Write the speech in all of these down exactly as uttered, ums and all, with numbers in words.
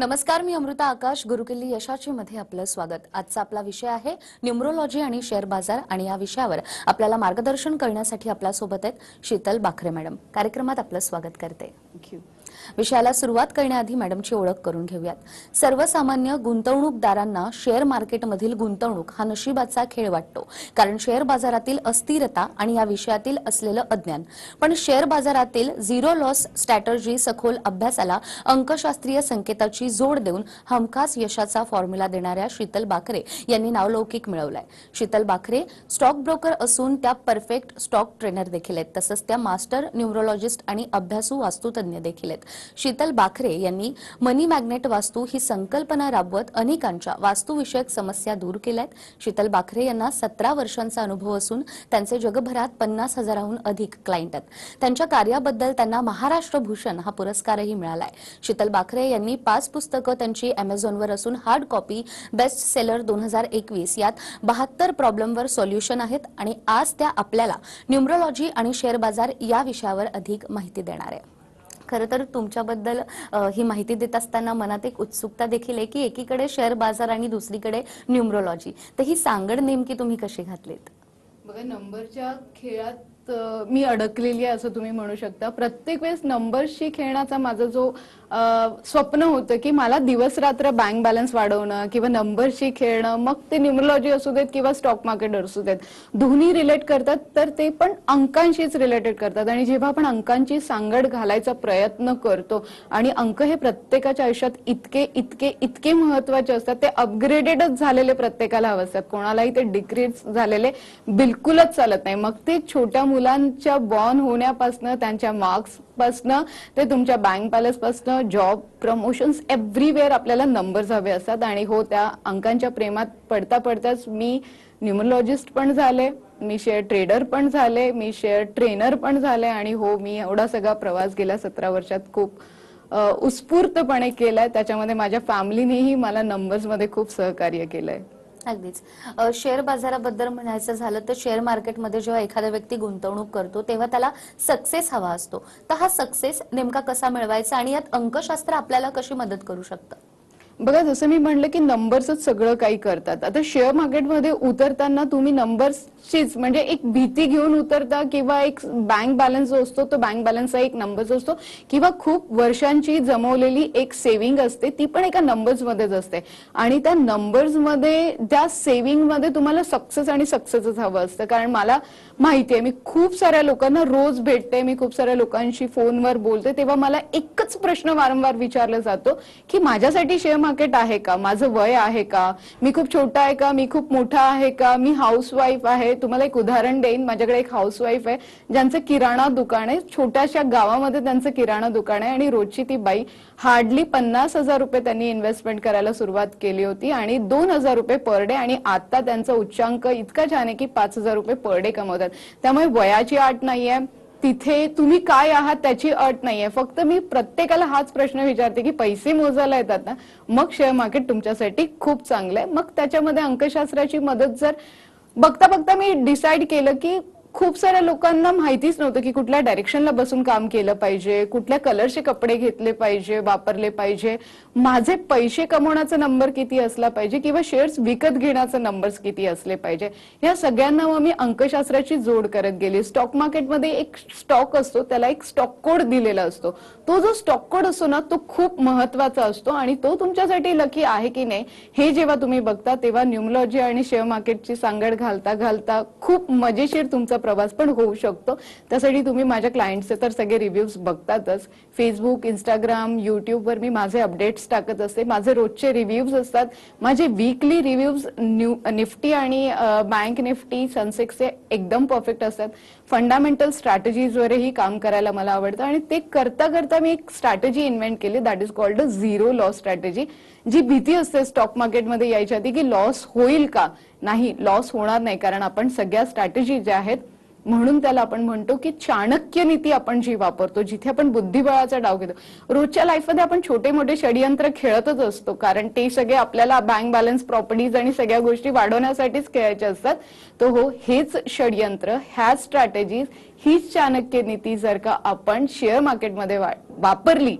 नमस्कार, मी अमृता आकाश. गुरुकिल्ली यशाची मध्ये आपलं स्वागत. आजचा आपला विषय आहे न्यूमरोलॉजी आणि शेअर बाजार, आणि या विषयावर आपल्याला मार्गदर्शन करण्यासाठी आपल्या सोबत आहेत शीतल बाखरे मॅडम. कार्यक्रमात आपलं स्वागत करते. थँक्यू. विषयाला सुरुवात करण्याआधी मॅडमची ओळख करून घेऊयात. सर्वसामान्य गुंतवणूकदारांना शेअर मार्केटमधील गुंतवणूक हा नशिबाचा खेळ वाटतो, कारण शेअर बाजारातील अस्थिरता आणि या विषयातील असलेलं अज्ञान. पण शेअर बाजारातील झिरो लॉस स्ट्रॅटर्जी सखोल अभ्यासाला अंकशास्त्रीय संकेताची जोड देऊन हमखास यशाचा फॉर्म्युला देणाऱ्या शीतल बाखरे यांनी नावलौकिक मिळवलाय. शीतल बाखरे स्टॉक ब्रोकर असून त्या परफेक्ट स्टॉक ट्रेनर देखील आहेत. तसंच त्या मास्टर न्यूमरोलॉजिस्ट आणि अभ्यासू वास्तुतज्ञ देखील आहेत. शीतल बाखरे यांनी मनी मॅग्नेट वास्तू ही संकल्पना राबवत अनेकांच्या वास्तुविषयक समस्या दूर केल्यात. शीतल बाखरे यांना सतरा वर्षांचा अनुभव असून त्यांचे जगभरात पन्नास हजाराहून अधिक क्लायंट आहेत. त्यांच्या कार्याबद्दल त्यांना महाराष्ट्र भूषण हा पुरस्कारही मिळालाय. शीतल बाखरे यांनी पाच पुस्तकं त्यांची अमेझॉनवर असून हार्ड कॉपी बेस्ट सेलर दोन हजार एकवीस यात बहात्तर प्रॉब्लेमवर सॉल्युशन आहेत. आणि आज त्या आपल्याला न्यूमरोलॉजी आणि शेअर बाजार या विषयावर अधिक माहिती देणार आहे. खरं तर तुमच्याबद्दल ही माहिती देत असताना मनात एक उत्सुकता देखील आहे की एकीकडे शेअर बाजार आणि दुसरीकडे न्यूमरोलॉजी, तर ही सांगड नेमकी तुम्ही कशी घातलीत? बघा, नंबरच्या खेळात मी अडकलेली आहे असं तुम्ही म्हणू शकता. प्रत्येक वेळेस नंबर्सशी खेळण्याचा माझा जो स्वप्न होतं की मला दिवस रात्र बँक बॅलन्स वाढवणं किंवा नंबरशी खेळणं, मग ते न्यूमरोलॉजी असू देत किंवा स्टॉक मार्केट असू देत, दोन्ही रिलेट करतात, तर ते पण अंकांशीच रिलेटेड करतात. आणि जेव्हा आपण अंकांची सांगड घालायचा प्रयत्न करतो, आणि अंक हे प्रत्येकाच्या आयुष्यात इतके इतके इतके महत्वाचे असतात, ते अपग्रेडेडच झालेले प्रत्येकाला हवे असतात. कोणालाही ते डिक्रीज झालेले बिलकुलच चालत नाही. मग ते छोट्या मुलांच्या बॉर्न होण्यापासून, त्यांच्या मार्क्स पासनं ते तुमच्या बँक बॅलन्स पासनं जॉब, प्रमोशन्स, एव्हरीवेअर आपल्याला नंबर्स हवे असतात. आणि हो, त्या अंकांच्या प्रेमात पडता पडताच मी न्यूमरोलॉजिस्ट पण झाले, मी शेअर ट्रेडर पण झाले, मी शेअर ट्रेनर पण झाले. आणि हो, मी एवढा सगळा प्रवास गेल्या सतरा वर्षात खूप उत्स्फूर्तपणे केलाय. त्याच्यामध्ये माझ्या फॅमिलीनेही मला नंबर्स मध्ये खूप सहकार्य केलंय. अगदीच. शेअर बाजाराबद्दल म्हणायचं झालं तर शेअर मार्केटमध्ये जेव्हा एखादा व्यक्ती गुंतवणूक करतो तेव्हा त्याला सक्सेस हवा असतो. तर हा सक्सेस नेमका कसा मिळवायचा आणि यात अंकशास्त्र आपल्याला कशी मदत करू शकतं? बघा, जसं मी म्हणलं की नंबर्सच सगळं काही करतात. आता शेअर मार्केटमध्ये उतरताना तुम्ही नंबर्सचीच म्हणजे एक भीती घेऊन उतरता, किंवा एक बँक बॅलन्स जो असतो तो बँक बॅलन्सचा एक नंबर्स असतो, किंवा खूप वर्षांची जमवलेली एक सेव्हिंग असते, ती पण एका नंबर्स मध्येच असते. आणि त्या नंबर्स मध्ये, त्या सेव्हिंग मध्ये तुम्हाला सक्सेस आणि सक्सेसच हवं असतं. कारण मला माहिती आहे, मी खूप साऱ्या लोकांना रोज भेटते, मी खूप साऱ्या लोकांशी फोनवर बोलते, तेव्हा मला एकच प्रश्न वारंवार विचारला जातो की माझ्यासाठी शेअर मार्केट आहे का, माझं वय आहे का, मी खूप छोटा आहे का, मी खूप मोठा आहे का, मी हाऊसवाईफ आहे. तुम्हाला एक उदाहरण देईन. माझ्याकडे एक हाऊसवाईफ आहे ज्यांचं किराणा दुकान आहे, छोट्याशा गावामध्ये त्यांचं किराणा दुकान आहे. आणि रोजची ती बाई हार्डली पन्नास हजार रुपये त्यांनी इन्व्हेस्टमेंट करायला सुरुवात केली होती, आणि दोन हजार रुपये पर डे. आणि आता त्यांचा उच्चांक इतका छान आहे की पाच हजार रुपये पर डे कमवतात. त्यामुळे वयाची अट नाहीये, तिथे तुम्ही काय आहात त्याची अट नाहीये. फक्त मी प्रत्येकाला हाच प्रश्न विचारते की पैसे मोजायला येतात ना, मग शेअर मार्केट तुमच्यासाठी खूप चांगलं आहे. मग त्याच्यामध्ये अंकशास्त्राची मदत जर बघता बघता मी डिसाईड केलं की खूप साऱ्या लोकांना माहितीच नव्हतं की कुठल्या डायरेक्शनला बसून काम केलं पाहिजे, कुठल्या कलरचे कपडे घेतले पाहिजे, वापरले पाहिजे, माझे पैसे कमवण्याचा नंबर किती असला पाहिजे, किंवा शेअर्स विकत घेण्याचे नंबर्स किती असले पाहिजे. या सगळ्यांना मग मी अंकशास्त्राची जोड करत गेली. स्टॉक मार्केटमध्ये एक स्टॉक असतो, त्याला एक स्टॉक कोड दिलेला असतो. तो जो स्टॉक कोड असतो ना, तो खूप महत्वाचा असतो, आणि तो तुमच्यासाठी लकी आहे की नाही हे जेव्हा तुम्ही बघता, तेव्हा न्यूमरोलॉजी आणि शेअर मार्केटची सांगड घालता घालता खूप मजेशीर तुमचा प्रवास पण होऊ शकतो. त्यासाठी तुम्ही माझ्या क्लायंटचे तर सगळे रिव्ह्यूज बघतातच. फेसबुक, इंस्टाग्राम, युट्यूब वर मी माझे अपडेट्स टाकत असते, माझे रोजचे रिव्ह्यूज असतात, माझे वीकली रिव्ह्यूज निफ्टी आणि बँक निफ्टी, सेन्सेक्सचे एकदम परफेक्ट असतात. फंडामेंटल स्ट्रॅटेजीजवरही काम करायला मला आवडतं, आणि ते करता करता मी एक स्ट्रॅटेजी इन्व्हेंट केली, that is called a zero loss strategy. जी भीती असते स्टॉक मार्केटमध्ये यायच्या आधी की लॉस होईल का, नाही, लॉस होणार नाही, कारण आपण सगळ्या स्ट्रॅटेजी ज्या आहेत, म्हणून त्याला आपण म्हणतो की चाणक्य नीती आपण जी वापरतो, जिथे आपण बुद्धिबळाचा डाव घेतो. रोजच्या लाईफमध्ये आपण छोटे मोठे षडयंत्र खेळतच असतो, कारण ते सगळे आपल्याला बँक बॅलन्स, प्रॉपर्टीज आणि सगळ्या गोष्टी वाढवण्यासाठीच खेळायचे असतात. तो हो, हेच षडयंत्र, ह्या स्ट्रॅटेजीज, हीच चाणक्य नीती जर का आपण शेअर मार्केटमध्ये वापरली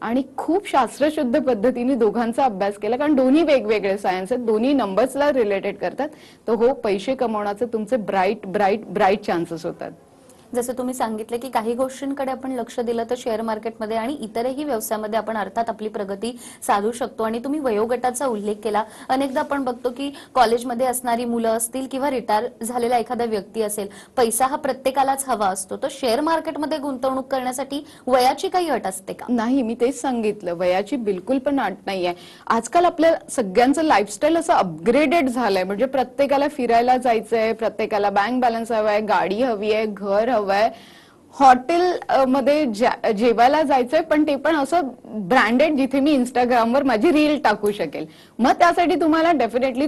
आणि खूप शास्त्रशुद्ध पद्धतीने दोघांचा अभ्यास केला, कारण दोन्ही वेगवेगळे सायन्स आहेत, दोन्ही नंबर्सला रिलेटेड करतात, तर हो पैसे कमवण्याचे तुमचे ब्राईट ब्राईट ब्राईट चान्सेस होतात. जसं तुम्ही सांगितलं की काही गोष्टींकडे आपण लक्ष दिलं तर शेअर मार्केटमध्ये आणि इतरही व्यवसायामध्ये आपण अर्थात आपली प्रगती साधू शकतो. आणि तुम्ही वयोगटाचा उल्लेख केला. अनेकदा आपण बघतो की कॉलेजमध्ये असणारी मुलं असतील किंवा रिटायर झालेला एखादा व्यक्ती असेल, पैसा हा प्रत्येकालाच हवा असतो, तर शेअर मार्केटमध्ये गुंतवणूक करण्यासाठी वयाची काही अट असते का? नाही, मी तेच सांगितलं, वयाची बिलकुल पण अट नाहीये. आजकाल आपल्या सगळ्यांचं लाईफस्टाईल असं अपग्रेडेड झालंय, म्हणजे प्रत्येकाला फिरायला जायचंय, प्रत्येकाला बँक बॅलन्स हवाय, गाडी हवी आहे, घर हवंय, हॉटेल मध्ये जेवायला जायचंय, पण ते पण असं ब्रँडेड जिथे मी इंस्टाग्रामवर माझी रील टाकू शकेल. मग त्यासाठी तुम्हाला डेफिनेटली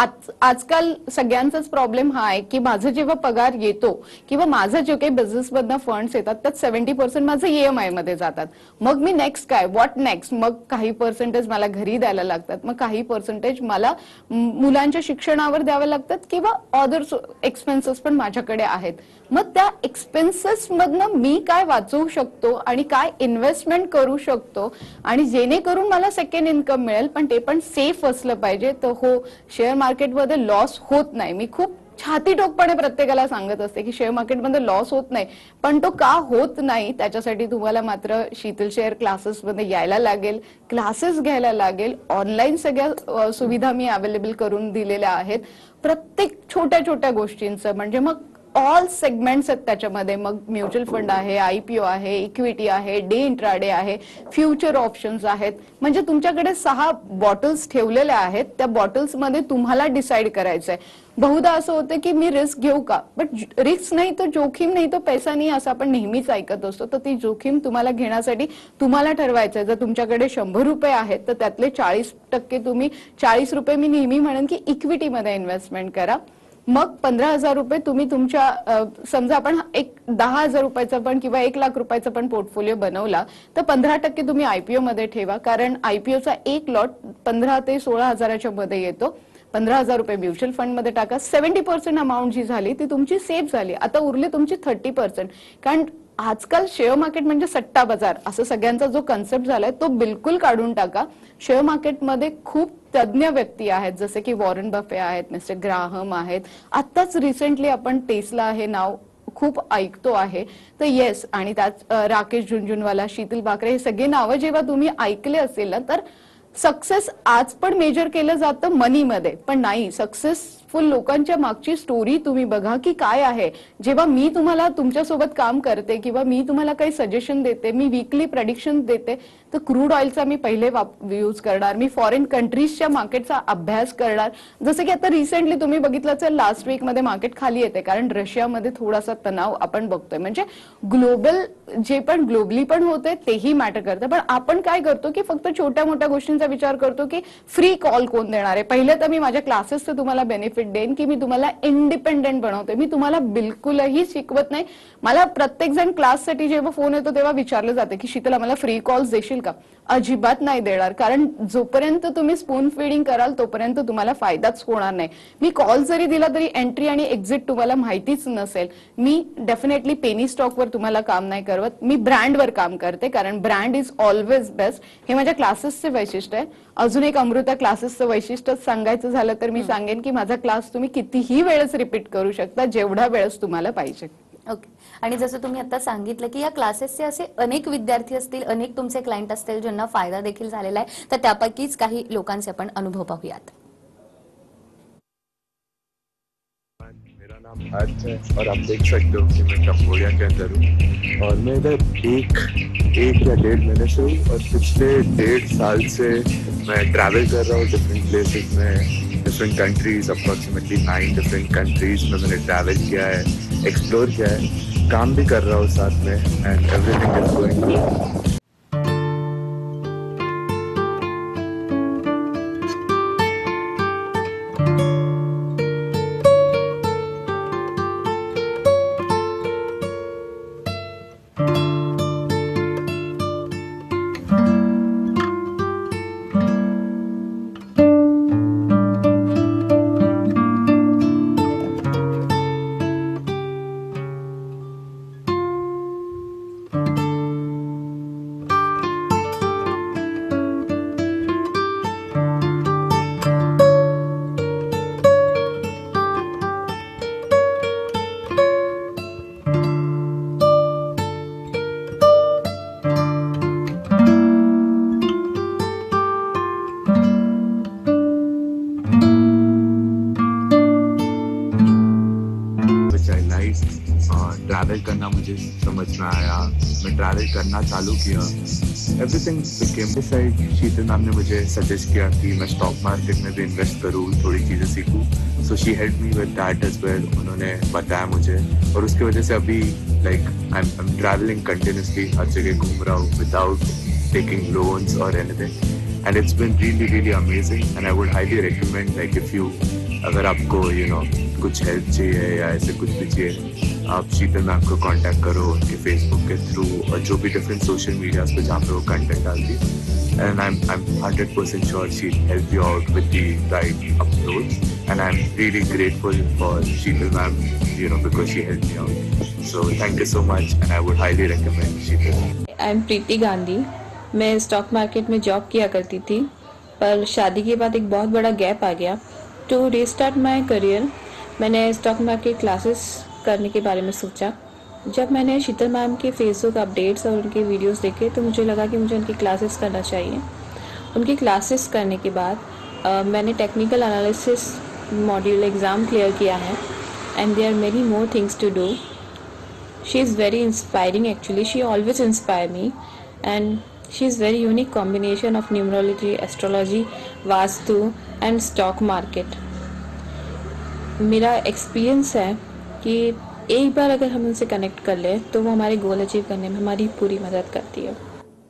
आजकाल सगळ्यांचाच प्रॉब्लेम हा आहे की माझा जेव्हा पगार येतो किंवा माझा जे काही बिझनेसमधनं फंड्स येतात त्यात सेव्हन्टी पर्सेंट माझं ईएमआय मध्ये जातात. मग मी नेक्स्ट काय, व्हॉट नेक्स्ट, मग काही पर्सेंटेज मला घरी द्यायला लागतात, मग काही पर्सेंटेज मला मुलांच्या शिक्षणावर द्यावे लागतात किंवा अदर एक्सपेन्सेस पण माझ्याकडे आहेत. मग त्या एक्सपेन्सेस मधनं मी काय वाचवू शकतो आणि काय इन्व्हेस्टमेंट करू शकतो आणि जेणेकरून मला सेकंड इन्कम मिळेल, पण ते पण सेफ असलं पाहिजे. तर हो, शेअर मार्केटमध्ये लॉस होत नाही. मी खूप छाती टोकपणे प्रत्येकाला सांगत असते की शेअर मार्केटमध्ये लॉस होत नाही, पण तो का होत नाही त्याच्यासाठी तुम्हाला मात्र शीतल शेअर क्लासेसमध्ये यायला लागेल, क्लासेस घ्यायला लागेल. ऑनलाईन सगळ्या सुविधा मी अवेलेबल करून दिलेल्या आहेत प्रत्येक छोट्या छोट्या गोष्टींचं. म्हणजे मग ऑल सेगमेंट्स आहेत त्याच्यामध्ये. मग म्युच्युअल फंड आहे, आयपीओ आहे, इक्विटी आहे, डे इंट्राडे आहे, फ्युचर ऑप्शन्स आहेत. म्हणजे तुमच्याकडे सहा बॉटल्स ठेवलेल्या आहेत, त्या बॉटल्स मध्ये तुम्हाला डिसाईड करायचंय. बहुधा असं होतं की मी रिस्क घेऊ का, बट रिस्क नाही तर जोखीम नाही तो पैसा नाही, असं आपण नेहमीच ऐकत असतो. तर ती जोखीम तुम्हाला घेण्यासाठी तुम्हाला ठरवायचंय. जर तुमच्याकडे शंभर रुपये आहेत तर त्यातले चाळीस टक्के तुम्ही चाळीस रुपये मी नेहमी म्हणेन की इक्विटीमध्ये इन्व्हेस्टमेंट करा. मग पंधरा हजार रुपये तुम्ही तुमच्या, समजा आपण एक दहा हजार रुपयाचा पण किंवा एक लाख रुपयाचा पण पोर्टफोलिओ बनवला तर पंधरा टक्के तुम्ही आयपीओ मध्ये ठेवा, कारण आयपीओचा एक लॉट पंधरा ते सोळा हजाराच्या मध्ये येतो. पंधरा हजार रुपये म्युच्युअल फंड मध्ये टाका. सेव्हन्टी पर्सेंट अमाऊंट जी झाली ती तुमची सेफ झाली. आता उरली तुमची थर्टी पर्सेंट. कारण आजकाल शेअर मार्केट म्हणजे सट्टा बाजार असं सगळ्यांचा जो कन्सेप्ट झालाय तो बिलकुल काढून टाका. शेअर मार्केटमध्ये खूप तज्ञ व्यक्ती आहेत, जसे की वॉरन बफे आहेत, मिस्टर ग्राहम आहेत. आताच रिसेंटली आपण टेस्ला हे नाव खूप ऐकतो आहे. तर येस, आणि त्यात राकेश झुंझुनवाला, शीतल बाकरे, हे सगळे नावं जेव्हा तुम्ही ऐकले असेल ना, तर सक्सेस आज पण मेजर केलं जातं मनीमध्ये, पण नाही, सक्सेसफुल लोकांच्या मागची स्टोरी तुम्ही बघा की काय आहे. जेव्हा मी तुम्हाला तुमच्यासोबत काम करते किंवा मी तुम्हाला काही सजेशन देते, मी वीकली प्रेडिक्शन देते, तर क्रूड ऑइलचा मी पहिले यूज करणार, मी फॉरेन कंट्रीजच्या मार्केटचा अभ्यास करणार. जसं की आता रिसेंटली तुम्ही बघितलं असेल लास्ट वीक मध्ये मार्केट खाली येते कारण रशियामध्ये थोडासा तणाव आपण बघतोय. म्हणजे ग्लोबल जे पण ग्लोबली पण होते तेही मॅटर करतं. पण आपण काय करतो की फक्त छोट्या मोठ्या गोष्टींचा विचार करतो की फ्री कॉल कोण देणार आहे. पहिले तर मी माझ्या क्लासेसचं तुम्हाला बेनिफिट देईन की मी तुम्हाला इंडिपेंडेंट बनवते. मी तुम्हाला बिलकुलही शिकवत नाही. मला प्रत्येक जण क्लाससाठी जेव्हा फोन येतो तेव्हा विचारलं जाते की शीतल आम्हाला फ्री कॉल्स देशील का. अजिबात नाही देणार, कारण जोपर्यंत तुम्ही स्पून फीडिंग कराल तोपर्यंत तुम्हाला फायदाच होणार नाही. मी कॉल जरी दिला तरी एंट्री आणि एक्झिट तुम्हाला माहितीच नसेल. मी डेफिनेटली पेनी स्टॉकवर तुम्हाला काम नाही करत, मी ब्रँडवर काम करते, कारण ब्रँड इज ऑलवेज बेस्ट. हे माझ्या क्लासेसचे वैशिष्ट्य आहे. अजून एक अमृता क्लासेसचं वैशिष्ट्य सांगायचं झालं तर मी सांगेन की माझा क्लास तुम्ही कितीही वेळेस रिपीट करू शकता, जेवढा वेळेस तुम्हाला पाहिजे. ओके. आणि जसं तुम्ही आता सांगितलं की या क्लासेसचे असे अनेक विद्यार्थी असतील, अनेक तुमचे क्लायंट असतील ज्यांना फायदा देखील झालेला आहे, तर त्यापैकीच काही लोकांचे आपण अनुभव पाहूयात. मेरा नाम हर्ष है और आप देख सकते हो कि मैं कंबोडिया के अंदर हूँ और मैं इधर एक एक या डेढ़ महीने से हूँ और पिछले डेढ़ साल से मैं ट्रैवल कर रहा हूँ डिफरेंट प्लेसेस में, different countries, approximately nine different countries में मैंने ट्रैवल किया है, एक्सप्लोर किया है, काम भी कर रहा हूँ साथ में and everything is going good. Travel करना मुझे समझ में आया, मैं ट्रैवल करना चालू किया, everything became decide. Sheetal ma'am ने मुझे सजेस्ट किया कि मैं स्टॉक मार्केट में भी इन्वेस्ट करूँ, थोड़ी चीज़ें सीखूँ, so she help me with that age वेल। उन्होंने बताया मुझे और उसकी वजह से अभी like I am travelling continuously, हर जगह घूम रहा हूँ विदाउट टेकिंग लोन्स और anything, and it's been really really amazing and I would highly recommend like if you, अगर आपको यू नो कुछ हेल्प चाहिए या ऐसे कुछ भी चाहिए, आप शीतल मैम को कांटेक्ट करो उनके फेसबुक के थ्रू और जो भी डिफरेंट सोशल मीडियाज पे जहाँ पे वो कंटेंट डालती है, and I am I am hundred percent sure she help you out with the right approach, and I am really grateful for Sheetal ma'am, you know, because she help me out. So thank you so much and I would highly recommend Sheetal. I am Preeti Gandhi. मैं stock market में job किया करती थी, पर शादी के बाद एक बहुत बड़ा गैप आ गया। टू रीस्टार्ट माय करियर मैंने स्टॉक मार्केट क्लासेस करने के बारे में सोचा। जब मैंने शीतल मैम के फेसबुक अपडेट्स और उनके वीडियोस देखे तो मुझे लगा कि मुझे उनकी क्लासेस करना चाहिए। उनकी क्लासेस करने के बाद uh, मैंने technical analysis module exam clear किया है, and there are many more things to do. She is very inspiring actually, she always inspire me, and she is very unique combination of numerology, astrology, vastu and stock market. मेरा experience है कि एक बार अगर हम उनसे connect कर ले तो वो हमारे गोल अचीव करने में हमारी पूरी मदत करती है।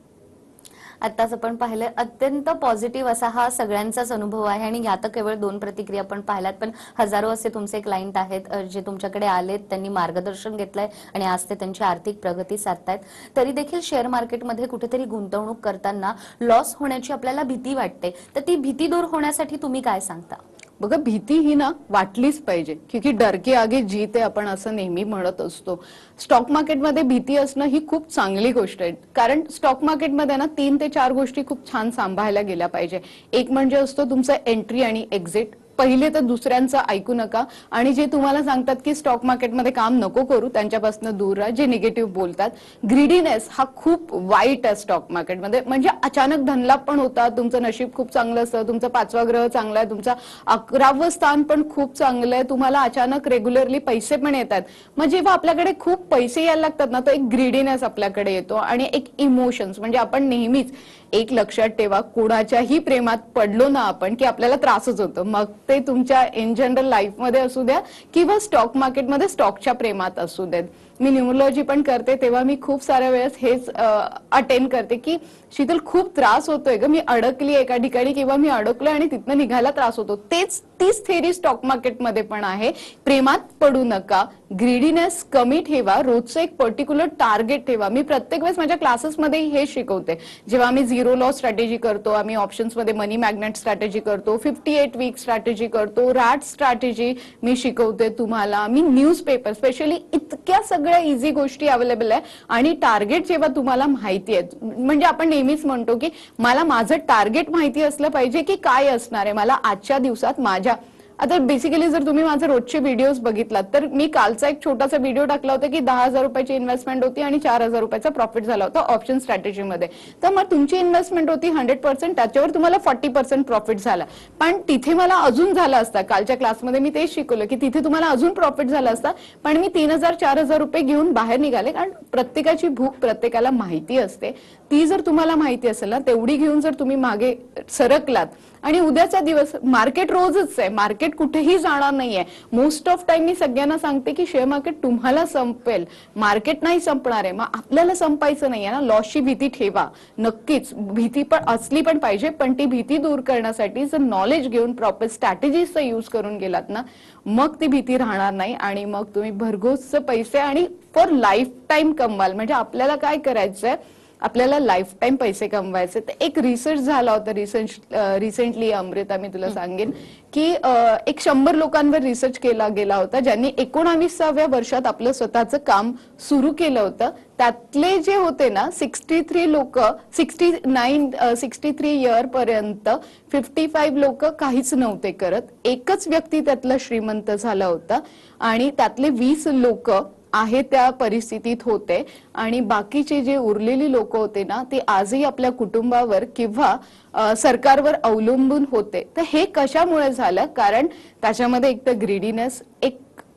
आत्ताच आपण पाहिलं, अत्यंत पॉझिटिव्ह असा हा सगळ्यांचाच अनुभव आहे आणि यात केवळ दोन प्रतिक्रिया आपण पाहिल्यात, पण हजारो असे तुमचे क्लायंट आहेत जे तुमच्याकडे आलेत, त्यांनी मार्गदर्शन घेतलंय आणि आज ते त्यांची आर्थिक प्रगती साधतायत। तरी देखील शेअर मार्केटमध्ये कुठेतरी गुंतवणूक करताना लॉस होण्याची आपल्याला भीती वाटते, तर ती भीती दूर होण्यासाठी तुम्ही काय सांगता? बघा, भीती ही ना वाटलीच पाहिजे, क्योंकि डर के आगे जीत आहे आपण असं नेहमी म्हणत असतो। स्टॉक मार्केटमध्ये भीती असणं ही खूप चांगली गोष्ट आहे, कारण स्टॉक मार्केटमध्ये ना तीन ते चार गोष्टी खूप छान सांभाळल्या गेल्या पाहिजे। एक म्हणजे असतो तुमचं एंट्री आणि एक्झिट। पहिले तर दुसऱ्यांचं ऐकू नका, आणि जे तुम्हाला सांगतात की स्टॉक मार्केटमध्ये काम नको करू त्यांच्यापासून दूर राहा, जे निगेटिव्ह बोलतात। ग्रीडीनेस हा खूप वाईट आहे स्टॉक मार्केटमध्ये, म्हणजे अचानक धनलाभ पण होता, तुमचं नशीब खूप चांगलं असतं, तुमचा पाचवा ग्रह चांगला आहे, तुमचा अकरावं स्थान पण खूप चांगलं आहे, तुम्हाला अचानक रेग्युलरली पैसे पण येतात। मग जेव्हा आपल्याकडे खूप पैसे यायला लागतात ना, तो एक ग्रीडीनेस आपल्याकडे येतो आणि एक इमोशन्स, म्हणजे आपण नेहमीच एक लक्षात ठेवा, कोणाच्याही प्रेमात पडलो ना आपण की आपल्याला त्रासच होतो, मग ते तुमच्या इन जनरल लाईफ मध्ये असू द्या किंवा स्टॉक मार्केटमध्ये स्टॉकच्या प्रेमात असू देत। मी न्यूमरोलॉजी पण करते तेव्हा मी खूप साऱ्या वेळेस हेच अटेंड करते की शीतल खूप त्रास होतोय ग, मी अडकली एका ठिकाणी किंवा मी अडकलो आणि तिथनं निघायला त्रास होतो। तेच तीच थेरी स्टॉक मार्केटमध्ये पण आहे, प्रेमात पडू नका, ग्रीडीनेस कमी ठेवा, रोजचं एक पर्टिक्युलर टार्गेट ठेवा। मी प्रत्येक वेळेस माझ्या क्लासेसमध्ये हे शिकवते, जेव्हा आम्ही झिरो लॉस स्ट्रॅटेजी करतो, आम्ही ऑप्शन्समध्ये मनी मॅग्नेट स्ट्रॅटेजी करतो, फिफ्टी एट वीक स्ट्रॅटेजी करतो, रॅट स्ट्रॅटेजी मी शिकवते तुम्हाला, मी न्यूजपेपर स्पेशली, इतक्या सगळ्या इझी गोष्टी अवेलेबल आहे। आणि टार्गेट जेव्हा तुम्हाला माहिती आहे, म्हणजे आपण नेहमीच म्हणतो की मला माझं टार्गेट माहिती असलं पाहिजे की काय असणार आहे मला आजच्या दिवसात माझ्या। आता बेसिकली जर तुम्ही माझे रोजचे व्हिडिओज बघितलात तर मी कालचा एक छोटासा व्हिडिओ टाकला होता की दहा हजार रुपयाची इन्व्हेस्टमेंट होती आणि चार हजार रुपयाचा प्रॉफिट झाला होता ऑप्शन स्ट्रॅटेजीमध्ये। तर मग तुमची इन्व्हेस्टमेंट होती हंड्रेड पर्सेंट, त्याच्यावर तुम्हाला फोर्टी पर्सेंट प्रॉफिट झाला, पण तिथे मला अजून झाला असता, कालच्या क्लासमध्ये मी तेच शिकवलं की तिथे तुम्हाला अजून प्रॉफिट झाला असता, पण मी तीन हजार चार हजार रुपये घेऊन बाहेर निघाले, कारण प्रत्येकाची भूक प्रत्येकाला माहिती असते। ती जर तुम्हाला माहिती असेल ना, तेवढी घेऊन जर तुम्ही मागे सरकलात आणि उद्याचा दिवस, मार्केट रोजच आहे, मार्केट कुठेही जाणार नाहीये। मोस्ट ऑफ टाइम मी सगळ्यांना सांगते की शेअर मार्केट तुम्हाला संपेल, मार्केट नाही संपणार आहे। मग आपल्याला संपायचं नाहीये ना, लॉसची भीती ठेवा, नक्कीच भीती पण असली पण पाहिजे, पण ती भीती दूर करण्यासाठी जर नॉलेज घेऊन प्रॉपर स्ट्रॅटेजीजचा यूज करून गेलात ना, मग ती भीती राहणार नाही आणि मग तुम्ही भरघोस पैसे आणि फॉर लाईफ टाइम कमवाल। म्हणजे आपल्याला काय करायचंय, आपल्याला लाईफ टाइम पैसे कमवायचे। तर एक रिसर्च झाला होता रिसर्च रिसेंटली, अमृता मी तुला सांगेन की एक शंभर लोकांवर रिसर्च केला गेला होता, ज्यांनी एकोणावीसाव्या वर्षात आपलं स्वतःचं काम सुरू केलं होतं। त्यातले जे होते ना सिक्स्टी थ्री लोक, sixty nine sixty three year पर्यंत फिफ्टी फाईव्ह लोक काहीच नव्हते करत, एकच व्यक्ती त्यातला श्रीमंत झाला होता आणि त्यातले वीस लोक आहे त्या परिस्थितीत होते आणि बाकीचे जे उरलेली लोक होते ना, ते आजही आपल्या कुटुंबावर किंवा सरकारवर अवलंबून होते। तर हे कशामुळे झालं, कारण त्याच्यामध्ये एक तर ग्रीडीनेस, एक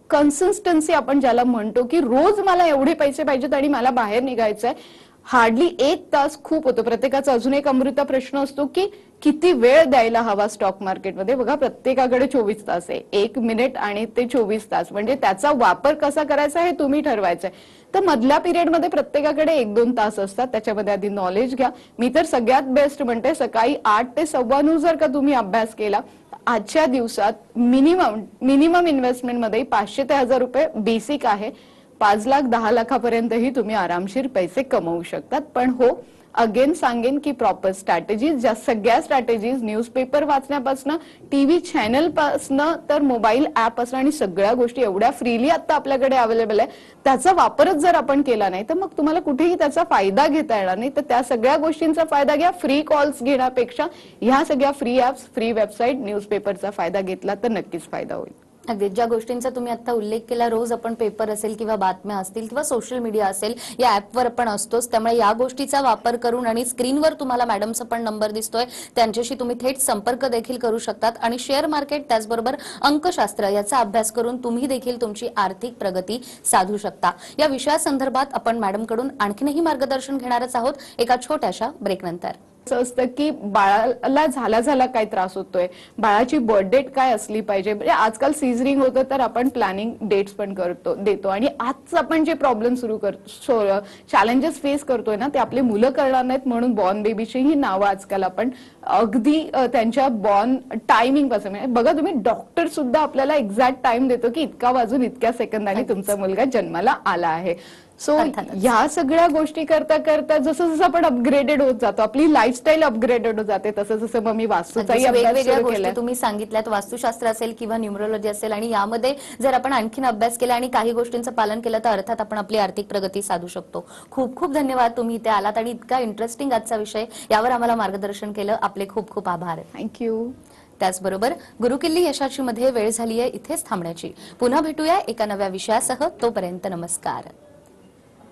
कन्सिस्टन्सी आपण ज्याला म्हणतो की रोज मला एवढे पैसे पाहिजेत आणि मला बाहेर निघायचंय, हार्डली एक तास खूप होतो. प्रत्येकाचा अजून एक अमृता प्रश्न असतो की किती वेळ द्यायला हवा स्टॉक मार्केटमध्ये. बघा, प्रत्येकाकडे चोवीस तास आहे, एक मिनिट आणि ते चोवीस तास, म्हणजे त्याचा वापर कसा करायचा हे तुम्ही ठरवायचंय. तर मधल्या पिरियडमध्ये प्रत्येकाकडे एक दोन तास असतात, त्याच्यामध्ये आधी नॉलेज घ्या. मी तर सगळ्यात बेस्ट म्हणते सकाळी आठ ते सव्वा नऊ जर का तुम्ही अभ्यास केला, आजच्या दिवसात मिनिमम मिनिमम इन्व्हेस्टमेंटमध्ये पाचशे ते हजार रुपये बेसिक आहे. पाच लाख दहा लाखापर्यंतही तुम्ही आरामशीर पैसे कमवू शकतात. पण हो, अगेन सांगेन की प्रॉपर स्ट्रॅटेजीज, ज्या सगळ्या स्ट्रॅटेजीज न्यूजपेपर वाचण्यापासून, टीव्ही चॅनल पासून तर मोबाईल ऍप असणं आणि सगळ्या गोष्टी एवढ्या फ्रीली आता आपल्याकडे अवेलेबल आहे, त्याचा वापरच जर आपण केला नाही तर मग तुम्हाला कुठेही त्याचा फायदा घेता येणार नाही. तर त्या सगळ्या गोष्टींचा फायदा घ्या. फ्री कॉल्स घेण्यापेक्षा ह्या सगळ्या फ्री ऍप्स, फ्री वेबसाईट, न्यूजपेपरचा फायदा घेतला तर नक्कीच फायदा होईल. अगदी ज्या गोष्टींचा तुम्ही आता उल्लेख केला, रोज आपण पेपर असेल किंवा बातम्या असतील किंवा सोशल मीडिया असेल, या ऍपवर आपण असतोच, त्यामुळे या गोष्टीचा वापर करून आणि स्क्रीनवर तुम्हाला मॅडमचा पण नंबर दिसतोय, त्यांच्याशी तुम्ही थेट संपर्क देखील करू शकतात आणि शेअर मार्केट त्याचबरोबर अंकशास्त्र याचा अभ्यास करून तुम्ही देखील तुमची आर्थिक प्रगती साधू शकता. या विषयासंदर्भात आपण मॅडमकडून आणखीनही मार्गदर्शन घेणारच आहोत एका छोट्याशा ब्रेकनंतर. असं असतं की बाळाला झाला झाला काय त्रास होतोय, बाळाची बर्थ डेट काय असली पाहिजे, म्हणजे आजकाल सीझरिंग होतं तर आपण प्लॅनिंग डेट्स पण करतो देतो. आणि आज आपण जे प्रॉब्लेम सुरू करतो, चॅलेंजेस फेस करतोय ना, ते आपले मुलं करणार नाहीत, म्हणून बॉर्न बेबीची ही नावं आजकाल आपण अगदी त्यांच्या बॉर्न टायमिंग पासून, म्हणजे बघा तुम्ही, डॉक्टर सुद्धा आपल्याला एक्झॅक्ट टाइम देतो की इतका वाजून इतक्या सेकंदांनी तुमचा मुलगा जन्माला आला आहे. सो ह्या सगळ्या गोष्टी करता करता जसं जसं आपण अपग्रेडेड होत जातो, आपली लाईफस्टाईल अपग्रेडेड होत जाते, तसं जसं मग मी वास्तूचाही अभ्यास वेगवेगळ्या सुरू गोष्टी केलाय. तुम्ही सांगितल्यात, वास्तुशास्त्र असेल किंवा न्यूमरोलॉजी असेल, आणि यामध्ये जर आपण आणखीन अभ्यास केला आणि काही गोष्टींचं पालन केलं तर अर्थात आपण आपली आर्थिक प्रगती साधू शकतो. खूप खूप धन्यवाद, तुम्ही इथे आलात आणि इतका इंटरेस्टिंग आजचा विषय यावर आम्हाला मार्गदर्शन केलं. आपले खूप खूप आभार. थँक्यू. त्याचबरोबर गुरुकिल्ली यशाची मध्ये वेळ झाली आहे इथेच थांबण्याची. पुन्हा भेटूया एका नव्या विषयासह. तोपर्यंत नमस्कार.